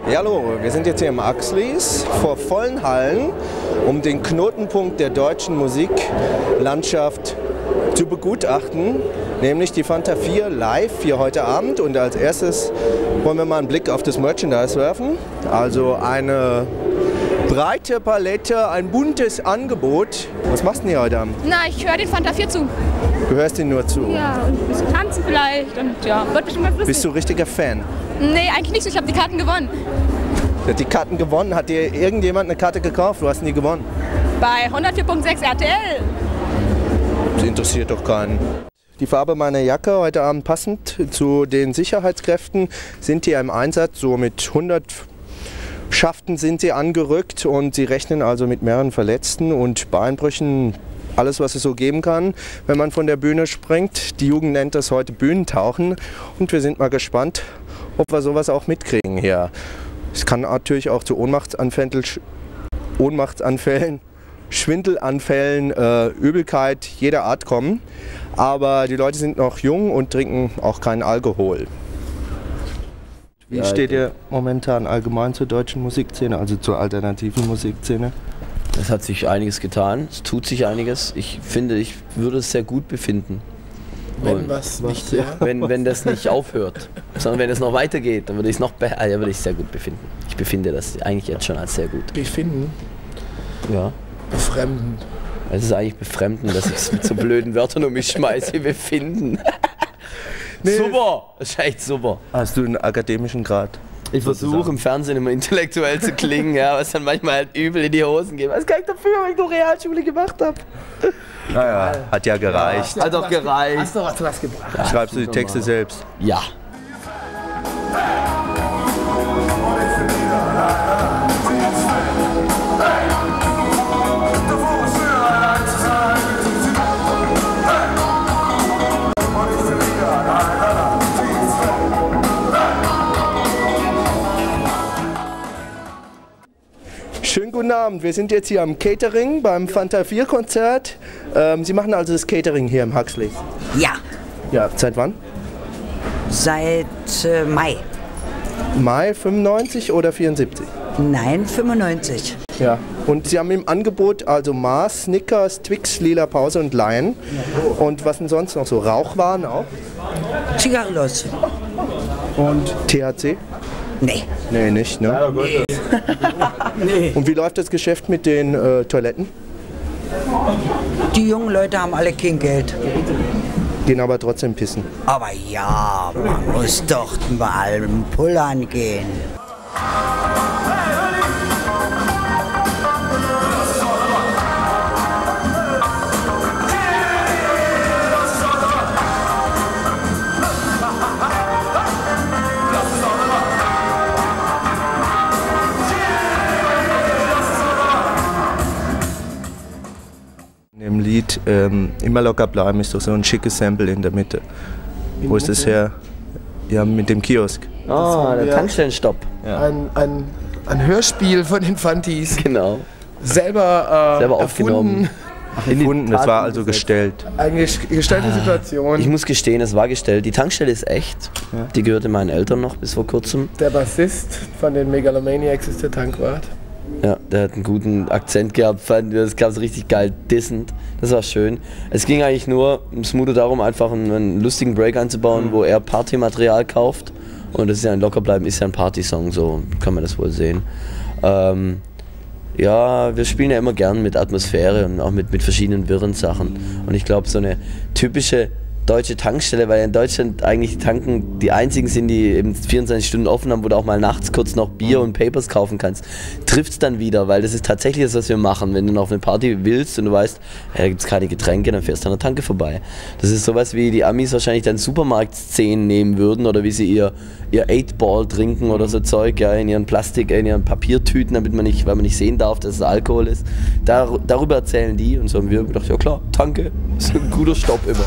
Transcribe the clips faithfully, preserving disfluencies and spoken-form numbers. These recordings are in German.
Ja, hallo, wir sind jetzt hier im Huxleys vor vollen Hallen, um den Knotenpunkt der deutschen Musiklandschaft zu begutachten, nämlich die Fanta vier live hier heute Abend. Und als erstes wollen wir mal einen Blick auf das Merchandise werfen. Also eine breite Palette, ein buntes Angebot. Was machst du denn hier heute Abend? Na, ich höre den Fanta vier zu. Du hörst ihn nur zu? Ja, und ein bisschen tanzen vielleicht und ja, wird bestimmt ganz lustig. Bist du richtiger Fan? Nee, eigentlich nicht so. Ich habe die Karten gewonnen. Du hast die Karten gewonnen? Hat dir irgendjemand eine Karte gekauft? Du hast nie gewonnen. Bei hundertvier Komma sechs R T L. Das interessiert doch keinen. Die Farbe meiner Jacke heute Abend passend zu den Sicherheitskräften sind hier im Einsatz. So mit hundert Schaften sind sie angerückt und sie rechnen also mit mehreren Verletzten und Beinbrüchen. Alles, was es so geben kann, wenn man von der Bühne springt. Die Jugend nennt das heute Bühnentauchen und wir sind mal gespannt, ob wir sowas auch mitkriegen hier. Es kann natürlich auch zu Ohnmachtsanfällen, Ohnmachtsanfällen Schwindelanfällen, äh, Übelkeit jeder Art kommen. Aber die Leute sind noch jung und trinken auch keinen Alkohol. Wie ja, steht ihr momentan allgemein zur deutschen Musikszene, also zur alternativen Musikszene? Es hat sich einiges getan, es tut sich einiges. Ich finde, ich würde es sehr gut befinden. Wenn was nicht, ja. wenn, wenn das nicht aufhört, sondern wenn es noch weitergeht, dann würde ich es noch be also würde ich sehr gut befinden. Ich befinde das eigentlich jetzt schon als sehr gut. Befinden? Ja. Befremden. Es ist eigentlich befremden, dass ich es mit so blöden Wörtern um mich schmeiße, befinden. Nee. Super! Das ist echt super. Hast du einen akademischen Grad? Ich versuche im Fernsehen immer intellektuell zu klingen, ja, was dann manchmal halt übel in die Hosen geht. Was kann ich dafür, wenn ich noch Realschule gemacht habe? Naja, hat ja gereicht. Ja, hat doch gereicht. Hast du was, was gebracht? Ja, schreibst du die Texte mal selbst? Ja. Schönen guten Abend, wir sind jetzt hier am Catering beim Fanta vier Konzert. Ähm, Sie machen also das Catering hier im Huxleys? Ja. Ja, seit wann? Seit äh, Mai. Mai fünfundneunzig oder vierundsiebzig? Nein, fünfundneunzig. Ja. Und Sie haben im Angebot also Mars, Snickers, Twix, Lila Pause und Lion. Und was denn sonst noch so? Rauchwaren auch? Zigarillos. Und T H C? Nee. Nee, nicht, ne? Ja, gut. Nee. Nee. Und wie läuft das Geschäft mit den äh, Toiletten? Die jungen Leute haben alle kein Geld. Gehen aber trotzdem pissen. Aber ja, man muss doch mal pullern gehen. Im Lied ähm, Immer locker bleiben ist doch so ein schickes Sample in der Mitte. In Wo ist das her? Ja, mit dem Kiosk. Ah, der Tankstellenstopp. Ja. Ein, ein, ein Hörspiel von den Fantis. Genau. Selber, äh, Selber aufgenommen. Erfunden. Erfunden, das war also gestellt. Eine gestellte Situation. Ich muss gestehen, es war gestellt. Die Tankstelle ist echt. Ja. Die gehörte meinen Eltern noch bis vor kurzem. Der Bassist von den Megalomaniacs ist der Tankwart. Ja, der hat einen guten Akzent gehabt, das gab es richtig geil dissend, das war schön. Es ging eigentlich nur im Smoother darum, einfach einen, einen lustigen Break einzubauen, mhm. wo er Partymaterial kauft und das ist ja ein Lockerbleiben, ist ja ein Partysong, so kann man das wohl sehen. Ähm, ja, wir spielen ja immer gern mit Atmosphäre und auch mit, mit verschiedenen wirren Sachen und ich glaube so eine typische deutsche Tankstelle, weil in Deutschland eigentlich die Tanken die einzigen sind, die eben vierundzwanzig Stunden offen haben, wo du auch mal nachts kurz noch Bier und Papers kaufen kannst, trifft es dann wieder, weil das ist tatsächlich das, was wir machen. Wenn du noch auf eine Party willst und du weißt, ja, da gibt es keine Getränke, dann fährst du an der Tanke vorbei. Das ist sowas, wie die Amis wahrscheinlich dann Supermarktszenen nehmen würden oder wie sie ihr, ihr Eight-Ball trinken oder so Zeug, ja, in ihren Plastik, in ihren Papiertüten, damit man nicht, weil man nicht sehen darf, dass es Alkohol ist. Dar, darüber erzählen die und so haben wir gedacht, ja klar, Tanke ist ein guter Stopp immer.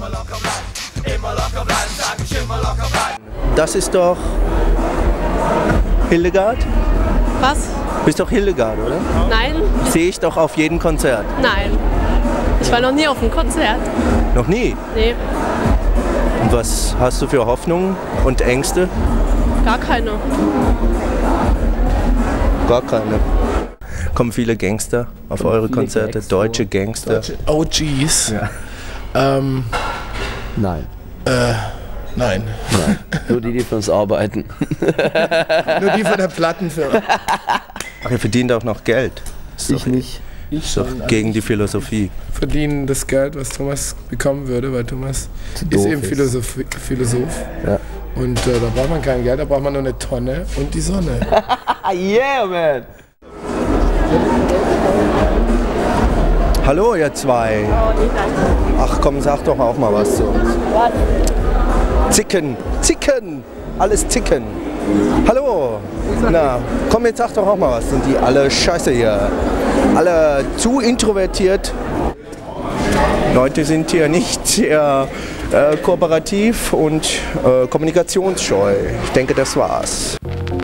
Das ist doch Hildegard? Was? Du bist doch Hildegard, oder? Nein. Sehe ich doch auf jedem Konzert. Nein. Ich war noch nie auf einem Konzert. Noch nie? Nee. Und was hast du für Hoffnungen und Ängste? Gar keine. Gar keine. Kommen viele Gangster auf eure Konzerte? Gangster. Deutsche Gangster? Deutsche O Gs. Ja. Ähm, Nein. äh, nein. Nein. Nur die, die für uns arbeiten. Nur die von der Plattenfirma. Ach, ihr verdient auch noch Geld. Ist Ich doch, nicht. Ich ist doch gegen die Philosophie. verdienen das Geld, was Thomas bekommen würde, weil Thomas Zu ist doof eben ist. Philosoph. Philosoph. Ja. Und äh, da braucht man kein Geld, da braucht man nur eine Tonne und die Sonne. Yeah, man! Hallo ihr zwei. Ach komm, sag doch auch mal was zu uns. Zicken, zicken, alles zicken. Hallo. Na, komm, jetzt sag doch auch mal was. Sind die alle scheiße hier? Alle zu introvertiert? Leute sind hier nicht sehr äh, kooperativ und äh, kommunikationsscheu. Ich denke, das war's.